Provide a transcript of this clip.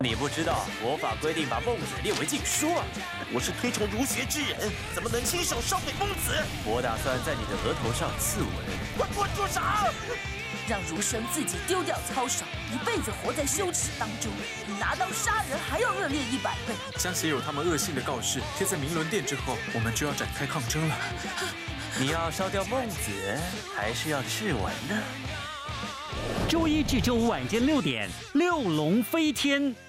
你不知道国法规定把孟子列为禁书啊！ 我是推崇儒学之人，怎么能亲手烧毁孟子？ 我打算在你的额头上刺吻。 快给我住手！ 让儒生自己丢掉操守，一辈子活在羞耻当中，比拿刀杀人还要恶劣100倍。 将写有他们恶性的告示贴在明伦殿之后，我们就要展开抗争了。 你要烧掉孟子，还是要赤吻呢？ 周一至周五晚间6点，《六龙飞天》。